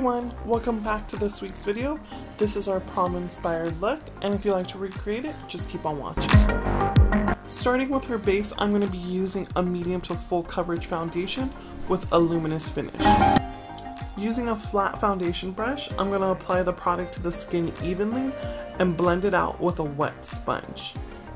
everyone, welcome back to this week's video. This is our prom inspired look, and if you like to recreate it, just keep on watching. Starting with her base, I'm going to be using a medium to full coverage foundation with a luminous finish. Using a flat foundation brush, I'm going to apply the product to the skin evenly and blend it out with a wet sponge.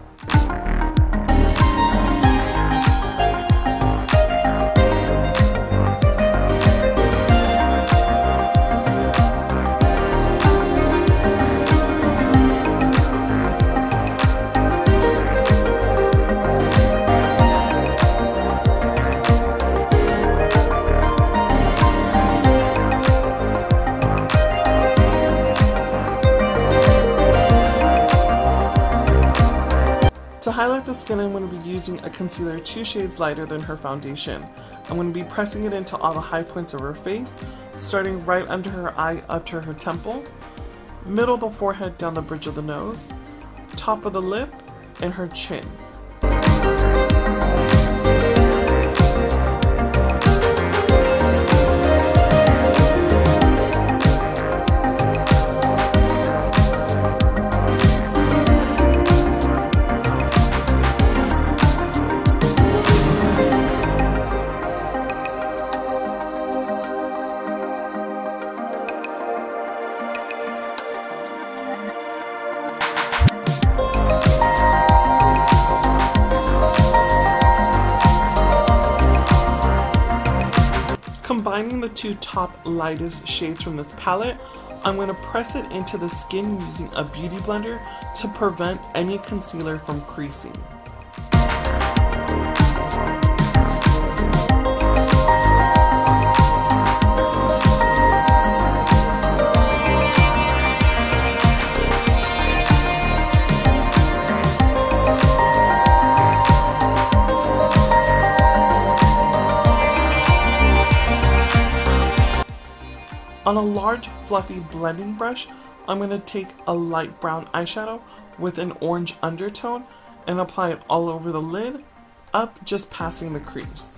To highlight the skin, I'm going to be using a concealer 2 shades lighter than her foundation. I'm going to be pressing it into all the high points of her face, starting right under her eye up to her temple, middle of the forehead down the bridge of the nose, top of the lip, and her chin. Combining the two top lightest shades from this palette, I'm going to press it into the skin using a beauty blender to prevent any concealer from creasing. On a large fluffy blending brush, I'm going to take a light brown eyeshadow with an orange undertone and apply it all over the lid, up just passing the crease.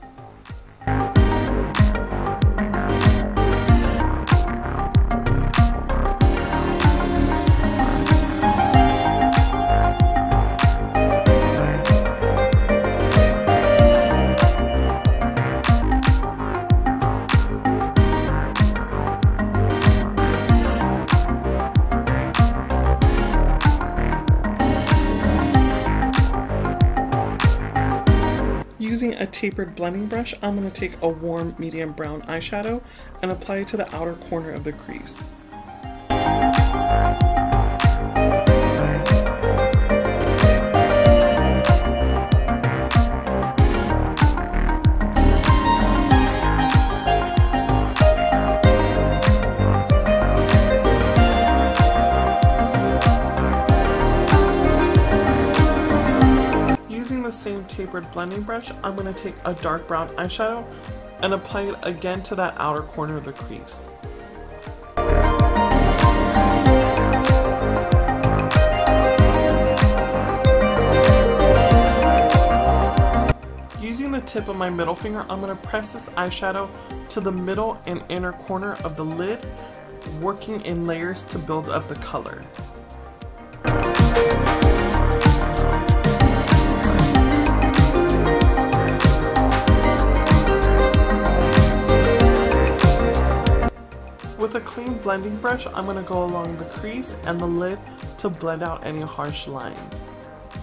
Using a tapered blending brush, I'm going to take a warm medium brown eyeshadow and apply it to the outer corner of the crease. Same tapered blending brush, I'm going to take a dark brown eyeshadow and apply it again to that outer corner of the crease. Using the tip of my middle finger, I'm going to press this eyeshadow to the middle and inner corner of the lid, working in layers to build up the color. With a clean blending brush, I'm going to go along the crease and the lid to blend out any harsh lines.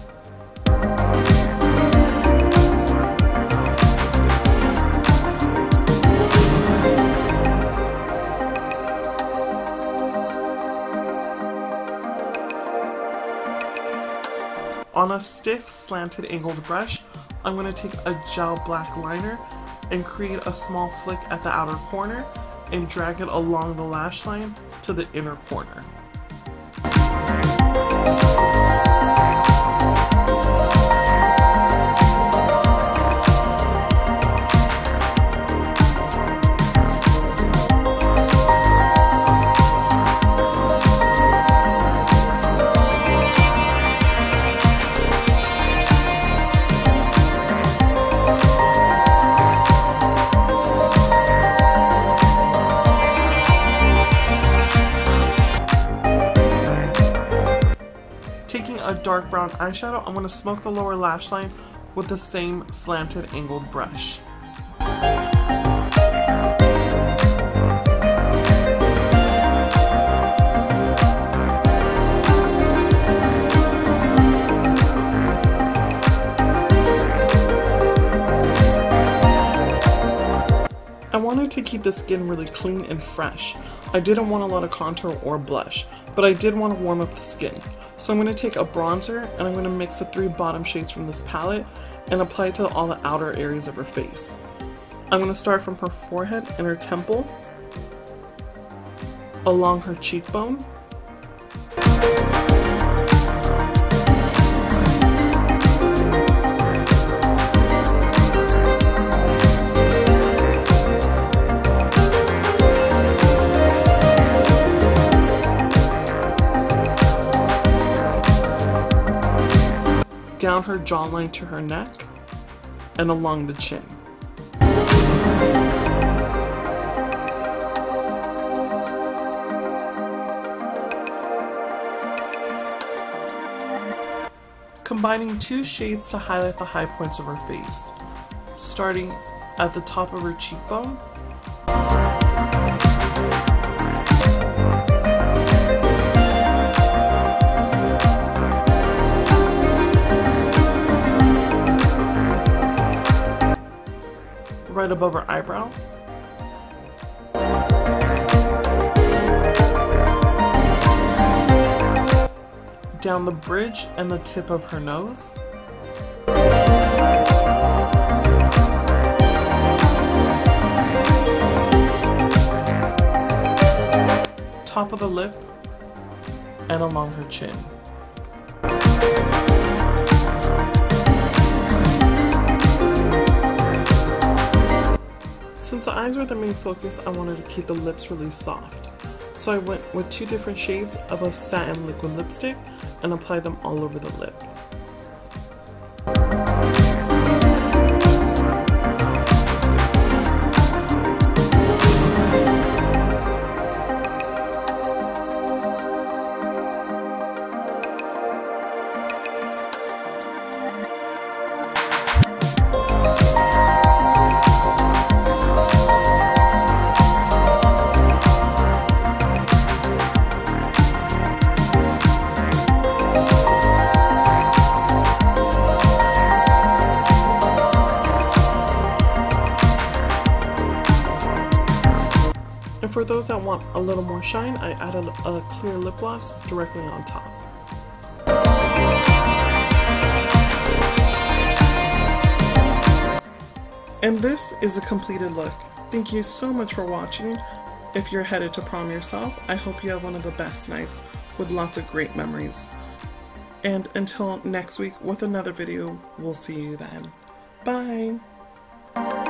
On a stiff, slanted, angled brush, I'm going to take a gel black liner and create a small flick at the outer corner and drag it along the lash line to the inner corner. a dark brown eyeshadow, I'm going to smoke the lower lash line with the same slanted angled brush. I wanted to keep the skin really clean and fresh. I didn't want a lot of contour or blush, but I did want to warm up the skin. So I'm going to take a bronzer and I'm going to mix the 3 bottom shades from this palette and apply it to all the outer areas of her face. I'm going to start from her forehead and her temple, along her cheekbone, down her jawline to her neck, and along the chin. Combining 2 shades to highlight the high points of her face, starting at the top of her cheekbone, right above her eyebrow, down the bridge and the tip of her nose, top of the lip, and along her chin. Since the eyes were the main focus, I wanted to keep the lips really soft. So I went with 2 different shades of a satin liquid lipstick and applied them all over the lip. And for those that want a little more shine, I added a clear lip gloss directly on top. And this is a completed look. Thank you so much for watching. If you're headed to prom yourself, I hope you have one of the best nights with lots of great memories. And until next week with another video, we'll see you then. Bye!